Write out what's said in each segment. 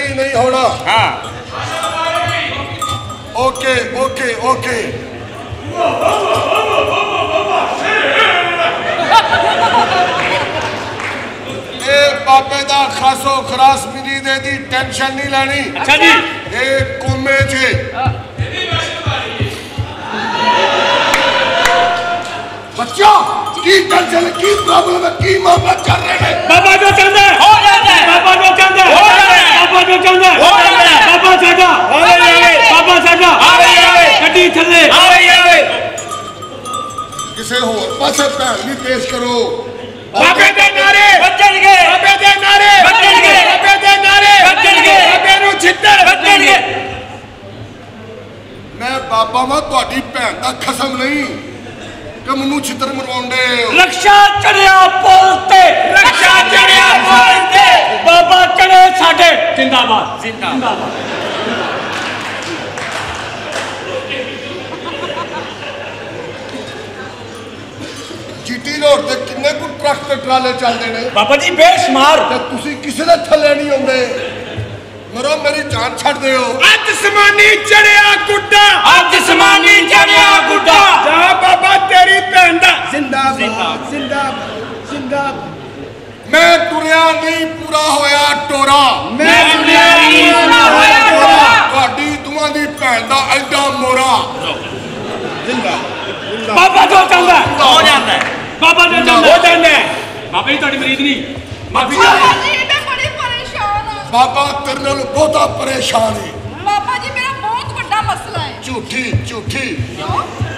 यकीन नहीं होना। हाँ ओके ओके ओके बाबे दा खासो खरास मिली दे दी टेंशन नहीं लेनी। अच्छा जी कोमे चे बच्चा की टेंशन की प्रॉब्लम है की मामला चल रहे हैं। बाबा जो चाहता है हो जाता है, बाबा जो चाहता है हो जाता है, बाबा जो चाहता है हो जाता है, बाबा साडा आ रही है, बाबा साडा आ रही है, गड्डी थल्ले आ रही है। किसे होर पासे भैन भी पेश करो। बाबे दे नारे बजणगे, बाबे दे नारे बजणगे, बाबे दे नारे बजणगे, बाबे नु छित्तर बजणगे। मैं बाबा वा तुहाडी भैन दा खसम नहीं कि मनु छितर मरवाउंदे। रक्षा चढ़िया पुल ते, रक्षा चढ़िया पुल ते, बाबा चढ़े साडे जिंदाबाद जिंदाबाद। जीटी रोड ते किन्ने को ट्रक ते ट्राले चलदे ने बाबा जी बेशुमार। ते तुसी किसे दे थल्ले नहीं आउंदे। मरो मेरी जान छड़ दिओ। अज समानी चढ़िया गुड्डा, अज समानी चढ़िया गुड्डा, जा बाबा तेरी भैन दा जिंदाबाद जिंदाबाद जिंदाबाद। मैं तुरिया नहीं पूरा होया टोरा, मैं दुनिया नहीं पूरा होया टोरा, तुहाडी दुआं दी भैन दा एडा मोरा। जिंदाबाद बाबा जो चाहता है हो जाता है, बाबा जो चाहता हो जाता है। बाबा जी तुहाडी मरीद नहीं माफी बाबा जी मैं बड़ी परेशान हूं। बाबा तेरे नाल बहुता परेशान है। बाबा जी मेरा बहुत बड़ा मसला है। झूठी झूठी क्यों?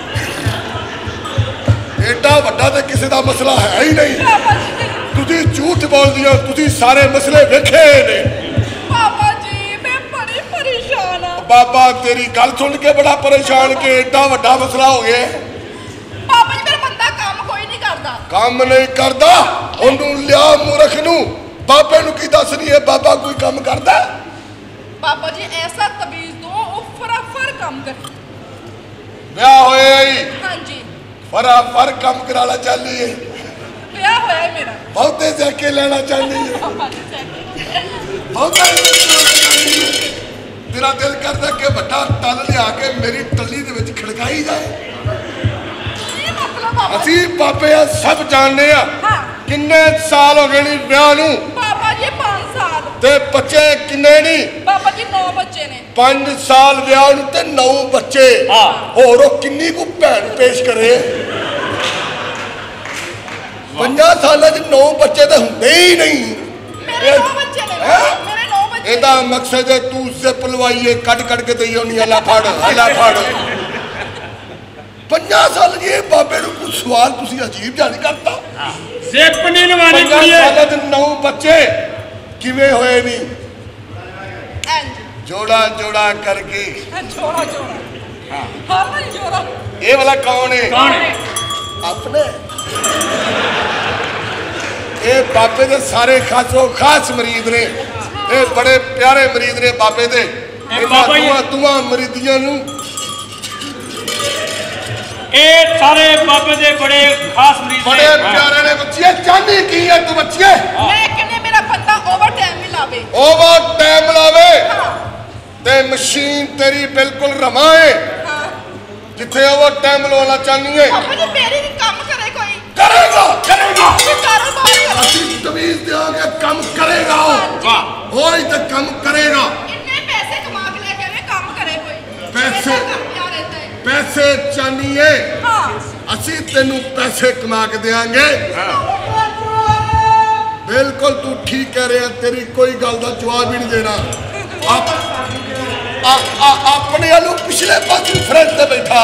एडा वड्डा ते किसी दा मसला है ही नहीं। बाबा जी तुसी झूठ बोलदी हो, तुसी सारे मसले वेखे ने। बाबा जी मैं बड़ी परेशान हूं। बाबा तेरी गल सुन के बड़ा परेशान के एडा वड्डा मसला हो गया। बाबा जी मेरा बंदा काम कोई नहीं करता। काम नहीं करदा ओनू लिया मूर्ख नू। बाबे नू की दस नहीं है बाबा कोई काम करदा। बाबा जी ऐसा तबीज दो वो फराफर काम कर। ब्याह होए आई हाँ जी फराफर काम कराना चाहनी है। ब्याह होया है मेरा। बहुते जाके लेना चाहनी है। बाबा जी चाहिए। बहुते तेरा दिल करदा कि बड़ा टल लिया के मेरी टल्ली दे विच खड़काई जाए। ये मतलब बाबा जी। असी बाबे सब जानने आ हाँ किन्ने साल हो गए नी ब्याह नू बाबा जी 5 साल। ते बच्चे किन्ने नी बाबा जी 9 बच्चे ने। 5 साल ब्याह नू ते 9 बच्चे। होर ओ किन्नी को भैन पेश करे। 50 साल 9 बच्चे तो होंदे ही नहीं। मेरे 9 बच्चे ने। मेरे 9 बच्चे। एदा मकसद है तू जिप लवाइए कट के दई होनी अला फड़ 50 साल ये बाबे नू कुछ सवाल तुसी अजीब जानी करता। जिप नहीं लवानी 50 साल 9 बच्चे किवें होए नी। जोड़ा जोड़ा करके जोड़ा जोड़ा हाँ भाई जोड़ा। ये वाला कौन है? कौन है? अपने ये बाबे दे सारे खासो खास मरीद ने। ये बड़े प्यारे मरीद ने बाबे दे। दुआ मरीदियां नू ये सारे बाबे दे बड़े खास मरीज बड़े प्यारे ने। बच्चिए चाहनी की है तू बच्चिए? मैं कहने मेरा बंदा ओवर टाइम भी लावे। ओवर टाइम लावे हाँ। ते मशीन तेरी बिल्कुल रमा है। हाँ। जिथे ओवर टाइम लवाना चाहनी है बाबा जी मेरी भी काम करे कोई। करेगा करेगा। कारोबार करे। असली तमीज देंगे काम करेगा। वाह वही तो काम करेगा। इतने पैसे कमा के लेके आवे काम करे कोई। पैसे क्या रहता है? पैसे चाहिए हाँ। असी तेनू पैसे कमा के देंगे। बिल्कुल तू ठीक कह रहे हैं। तेरी कोई गल का जवाब ही नहीं देना। अपने आलू पिछले पास फ्रंट से बैठा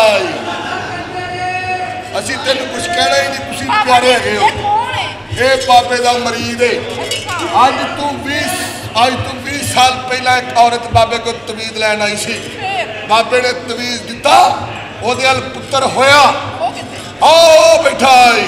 असी तेन कुछ कहना ही नहीं। तुसी प्यारे है ये कौन है? ये बाबे का मरीज है। अच्छा। आज तू 20 साल पहला एक औरत बाबे को तवीज लैन आई सी। फिर बाबे ने तवीज दिता ओदे अल पुत्र होया। वो कितने? आओ बैठा है।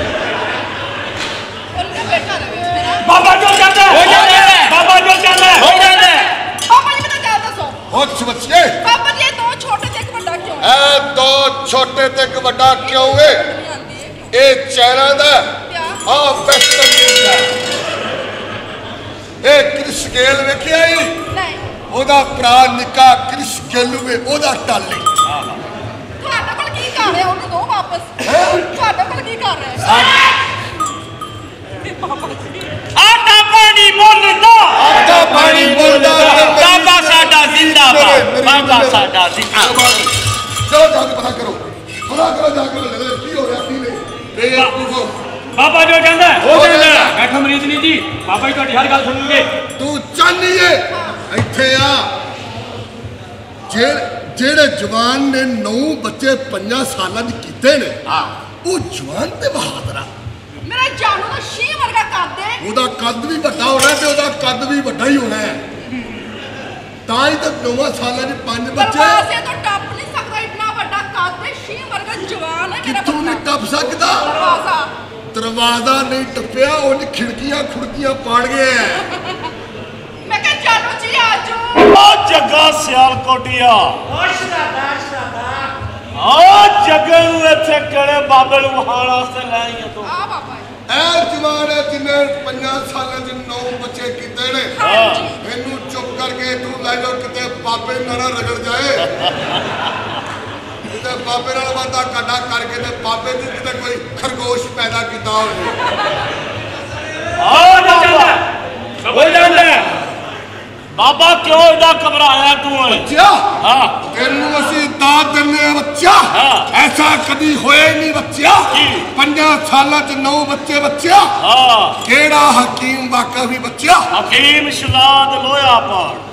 उनका बेटा रहे मेरा। बाबा जो चाहता है हो जाता है, बाबा जो चाहता है हो जाता है। बाबा जी मैं क्या दसो? बहुत बच्चे बाबा जी ये 2 छोटे से एक बड़ा क्यों है? ए 2 छोटे ते एक बड़ा क्यों है? नहीं आती है क्यों? ये चाइना दा क्या? हाँ वेस्टर्न यूज दा। ਇਹ ਕ੍ਰਿਸ਼ ਗੇਲ ਵੇਖਿਆ ਹੀ ਨਹੀਂ ਉਹਦਾ ਭਰਾ ਨਿੱਕਾ ਕ੍ਰਿਸ਼ ਗੇਲੂ ਵੇ ਉਹਦਾ ਟਾਲੇ ਤੁਹਾਡੇ ਕੋਲ ਕੀ ਕਰ ਰਿਹਾ ਉਹਨੂੰ ਦੋ ਵਾਪਸ ਤੁਹਾਡੇ ਕੋਲ ਕੀ ਕਰ ਰਿਹਾ ਬਾਬਾ ਜੀ ਆਟਾ ਪਾਣੀ ਮੁੱਲਦਾ ਆਟਾ ਪਾਣੀ ਮੁੱਲਦਾ ਬਾਬਾ ਸਾਡਾ ਜ਼ਿੰਦਾਬਾਦ ਬਾਬਾ ਸਾਡਾ ਜ਼ਿੰਦਾਬਾਦ ਚਲੋ ਜਾ ਕੇ ਪਤਾ ਕਰੋ ਜਾ ਕੇ ਕੀ ਹੋ ਰਿਹਾ ਕੀ ਨਹੀਂ ਬੇਵਕੂਫੋ ਬਾਬਾ ਜੋ ਕਹਿੰਦਾ ਹੋ ਜਾਂਦਾ ਬੈਠੋ ਮਰੀਜ਼ ਨਹੀਂ ਜੀ ਬਾਬਾ ਜੀ ਤੁਹਾਡੀ ਹਰ ਗੱਲ ਸੁਣਨਗੇ ਤੂੰ ਚਾਹਨੀਏ ਇੱਥੇ ਆ ਜਿਹੜੇ ਜਵਾਨ ਨੇ 9 ਬੱਚੇ 5 ਸਾਲਾਂ ਦੇ ਕੀਤੇ ਨੇ ਉਹ ਜਵਾਨ ਤੇ ਬਹਾਦਰ ਆ ਮੇਰਾ ਜਾਨੂ ਦਾ ਸ਼ੀ ਵਰਗਾ ਕਰਦੇ ਉਹਦਾ ਕੱਦ ਵੀ ਵੱਡਾ ਹੋਣਾ ਤੇ ਉਹਦਾ ਕੱਦ ਵੀ ਵੱਡਾ ਹੀ ਹੋਣਾ ਹੈ ਤਾਂ ਹੀ ਤਾਂ 9 ਸਾਲਾਂ ਦੇ 5 ਬੱਚੇ ਦਰਵਾਜ਼ੇ ਤੋਂ ਟੱਪ ਨਹੀਂ ਸਕਦਾ ਇੰਨਾ ਵੱਡਾ ਕੱਦ ਤੇ ਸ਼ੀ ਵਰਗਾ ਜਵਾਨ ਹੈ ਮੇਰਾ ਕਿੱਥੋਂ ਨਹੀਂ ਟੱਪ ਸਕਦਾ ਦਰਵਾਜ਼ਾ ਨਹੀਂ ਟੱਪਿਆ ਉਹਨੇ ਖਿੜਕੀਆਂ ਪਾੜ ਗਏ ਮੈਂ ਕਿਹਾ ਜਾਨੂ ਜੀ ਆਜੋ ਓ ਜੱਗਾ ਸਿਆਲਕੋਟੀਆ ਓ ਜੱਗੇ ਨੂੰ ਇੱਥੇ ਕਿਹੜੇ ਬਾਬੇ ਨੂੰ ਵਹਾਣ ਵਾਸਤੇ ਲੈ ਆਈ ਤੂੰ ਆ ਬਾਬਾ ਇਹ ਜਵਾਨ ਹੈ ਜਿਹਨੇ 5 ਸਾਲਾਂ ਦੇ 9 ਬੱਚੇ ਕੀਤੇ ਨੇ ਇਹਨੂੰ ਚੁੱਪ ਕਰਕੇ ਤੂੰ ਲੈ ਜਾਓ ਕਿਤੇ ਬਾਬੇ ਨਾਲ ਰਗੜ ਜਾਏ ਤੇ ਬਾਬੇ ਨਾਲ ਵਾਦਾ ਕੱਢਾ ਕਰਕੇ ਤੇ ਬਾਬੇ ਦੀ ਕਿਤੇ ਕੋਈ ਖਰਗੋਸ਼ ਪੈਦਾ ਕੀਤਾ ਹੋਵੇ ਹੋ ਜਾਂਦਾ ਬਾਬਾ ਕਿਉਂ ਇਹਦਾ ਘਬਰਾਇਆ ਤੂੰ ਬੱਚਾ ਤੈਨੂੰ ਅਸੀਂ ਦਾਤ ਦਿੰਦੇ ਆ ਬੱਚਾ ਐਸਾ ਕਦੀ ਹੋਇਆ ਹੀ ਨਹੀਂ ਬੱਚਾ 5 ਸਾਲਾਂ ਚ 9 ਬੱਚੇ ਬੱਚਾ ਕਿਹੜਾ ਹਕੀਮ ਵਾਕਾ ਵੀ ਬੱਚਾ ਹਕੀਮ ਸ਼ਲਾਦ ਲੋਇਆ ਪਾੜ